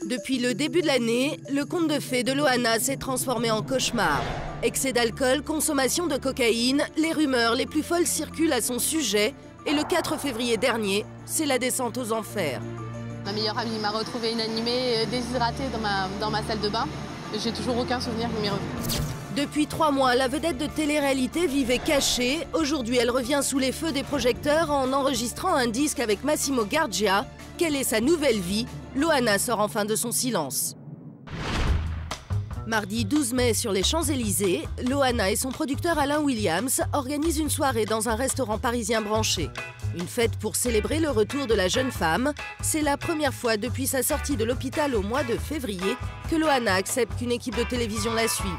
Depuis le début de l'année, le conte de fées de Loana s'est transformé en cauchemar. Excès d'alcool, consommation de cocaïne, les rumeurs les plus folles circulent à son sujet. Et le 4 février dernier, c'est la descente aux enfers. Ma meilleure amie m'a retrouvée inanimée, déshydratée dans ma salle de bain. J'ai toujours aucun souvenir de m'y revenir. Depuis 3 mois, la vedette de télé-réalité vivait cachée. Aujourd'hui, elle revient sous les feux des projecteurs en enregistrant un disque avec Massimo Gardia. Quelle est sa nouvelle vie? Loana sort enfin de son silence. Mardi 12 mai sur les Champs-Élysées, Loana et son producteur Alain Williams organisent une soirée dans un restaurant parisien branché. Une fête pour célébrer le retour de la jeune femme. C'est la première fois depuis sa sortie de l'hôpital au mois de février que Loana accepte qu'une équipe de télévision la suive.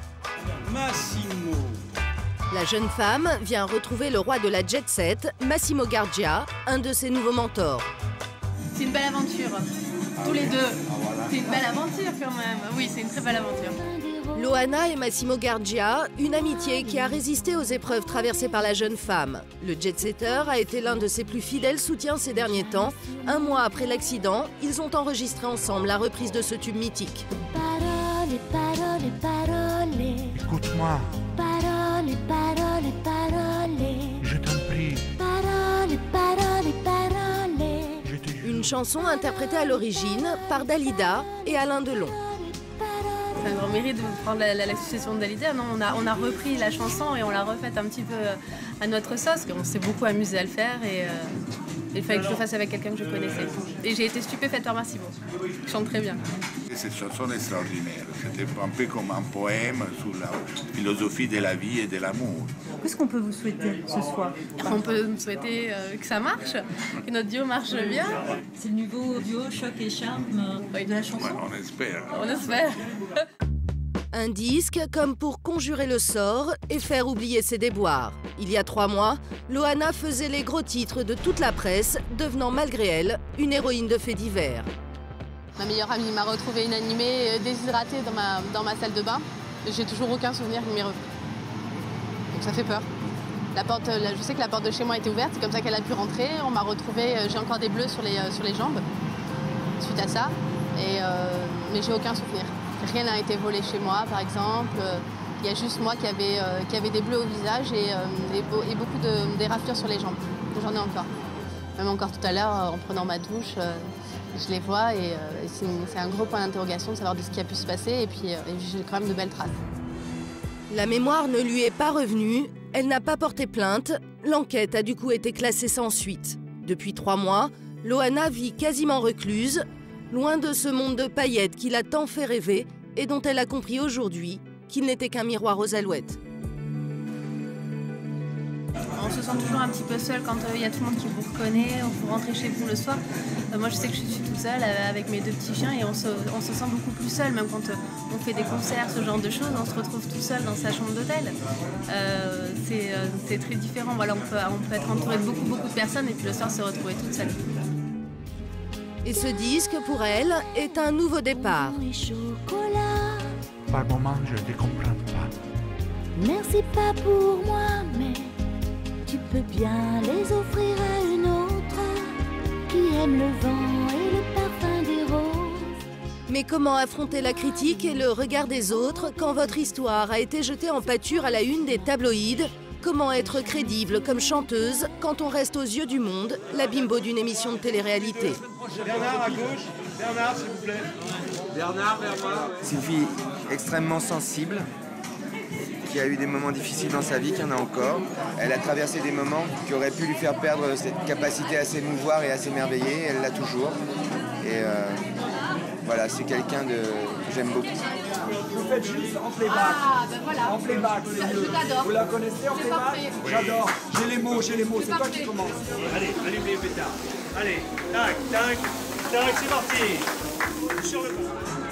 Massimo. La jeune femme vient retrouver le roi de la jet set, Massimo Gardia, un de ses nouveaux mentors. C'est une belle aventure, tous les deux. C'est une belle aventure quand même. Oui, c'est une très belle aventure. Loana et Massimo Gardia, une amitié qui a résisté aux épreuves traversées par la jeune femme. Le jet-setter a été l'un de ses plus fidèles soutiens ces derniers temps. 1 mois après l'accident, ils ont enregistré ensemble la reprise de ce tube mythique. Parole, parole, parole. Écoute-moi. Parole, parole, parole. Je t'en prie. Parole, parole, parole. Une chanson interprétée à l'origine par Dalida et Alain Delon. C'est un grand mérite de prendre la succession de Dalida. Non, on a repris la chanson et on l'a refaite un petit peu à notre sauce. On s'est beaucoup amusé à le faire et il fallait que je le fasse avec quelqu'un que je connaissais. Et j'ai été stupéfaite par Massimo. Il chante très bien. Cette chanson est extraordinaire. C'était un peu comme un poème sur la philosophie de la vie et de l'amour. Qu'est-ce qu'on peut vous souhaiter ce soir? On peut me souhaiter que ça marche, que notre duo marche bien. C'est le nouveau duo Choc et Charme de la chanson. Ouais, on espère. On espère. Un disque comme pour conjurer le sort et faire oublier ses déboires. Il y a 3 mois, Loana faisait les gros titres de toute la presse, devenant malgré elle une héroïne de faits divers. Ma meilleure amie m'a retrouvée inanimée, déshydratée dans ma salle de bain. J'ai toujours aucun souvenir de m'y revenir. Donc ça fait peur. Je sais que la porte de chez moi était ouverte, c'est comme ça qu'elle a pu rentrer. On m'a retrouvée, j'ai encore des bleus sur les jambes suite à ça, mais j'ai aucun souvenir. Rien n'a été volé chez moi, par exemple. Il y a juste moi qui avait des bleus au visage et beaucoup d'éraflures sur les jambes. J'en ai encore. Même encore tout à l'heure, en prenant ma douche, je les vois et c'est un gros point d'interrogation de savoir de ce qui a pu se passer. Et puis j'ai quand même de belles traces. La mémoire ne lui est pas revenue, elle n'a pas porté plainte. L'enquête a du coup été classée sans suite. Depuis 3 mois, Loana vit quasiment recluse, loin de ce monde de paillettes qui l'a tant fait rêver et dont elle a compris aujourd'hui qu'il n'était qu'un miroir aux alouettes. On se sent toujours un petit peu seul quand il y a tout le monde qui vous reconnaît, vous rentrez chez vous le soir. Moi je sais que je suis toute seule avec mes 2 petits chiens et on se sent beaucoup plus seul, même quand on fait des concerts, ce genre de choses, on se retrouve tout seul dans sa chambre d'hôtel. C'est très différent, voilà, on peut être entouré de beaucoup de personnes et puis le soir se retrouver toute seule. Et ce disque, pour elle, est un nouveau départ. Par moments, je ne les comprends pas. Merci pas pour moi, mais tu peux bien les offrir à une autre qui aime le vent et le parfum des roses. Mais comment affronter la critique et le regard des autres quand votre histoire a été jetée en pâture à la une des tabloïds? Comment être crédible comme chanteuse quand on reste aux yeux du monde la bimbo d'une émission de télé-réalité? Bernard à gauche. Bernard, s'il vous plaît. Bernard, vers moi. C'est une fille extrêmement sensible, qui a eu des moments difficiles dans sa vie, qui en a encore. Elle a traversé des moments qui auraient pu lui faire perdre cette capacité à s'émouvoir et à s'émerveiller. Elle l'a toujours. Et voilà, c'est quelqu'un que j'aime beaucoup. Vous faites juste en playback. Ah, ben voilà. En playback, c'est mieux. J'adore. Vous la connaissez en playback? parfait. J'adore. J'ai les mots, c'est toi qui commence. Allez, allume les pétards. Allez, tac, tac, tac, c'est parti. Sur le pas.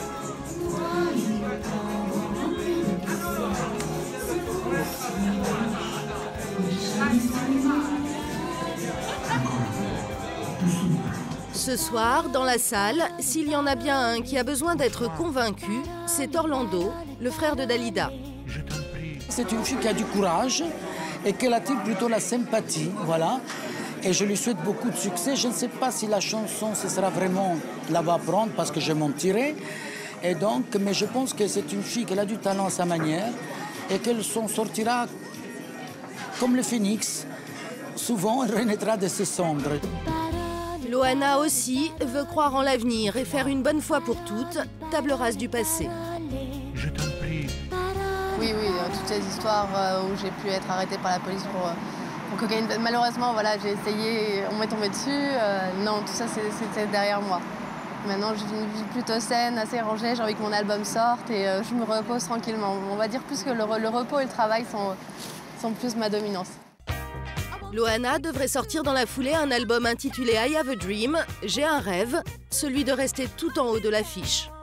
Ce soir, dans la salle, s'il y en a bien un qui a besoin d'être convaincu, c'est Orlando, le frère de Dalida. Je t'en prie. C'est une fille qui a du courage et qui attire plutôt la sympathie, voilà. Et je lui souhaite beaucoup de succès. Je ne sais pas si la chanson, ce sera vraiment la va prendre parce que je mentirai. Et donc, mais je pense que c'est une fille qui a du talent à sa manière et qu'elle s'en sortira comme le phénix. Souvent, elle renaîtra de ses cendres. Loana aussi veut croire en l'avenir et faire une bonne fois pour toutes table rase du passé. Je t'en prie. Oui, toutes ces histoires où j'ai pu être arrêtée par la police pour cocaïne. Malheureusement, voilà, j'ai essayé, on m'est tombé dessus. Non, tout ça, c'était derrière moi. Maintenant, je vis une vie plutôt saine, assez rangée. J'ai envie que mon album sorte et je me repose tranquillement. On va dire plus que le repos et le travail sont plus ma dominance. Loana devrait sortir dans la foulée un album intitulé I Have a Dream, J'ai un rêve, celui de rester tout en haut de l'affiche.